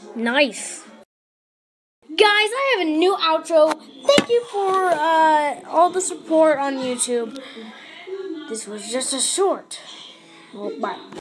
Nice. Guys, I have a new outro. Thank you for all the support on YouTube. This was just a short. Well, bye.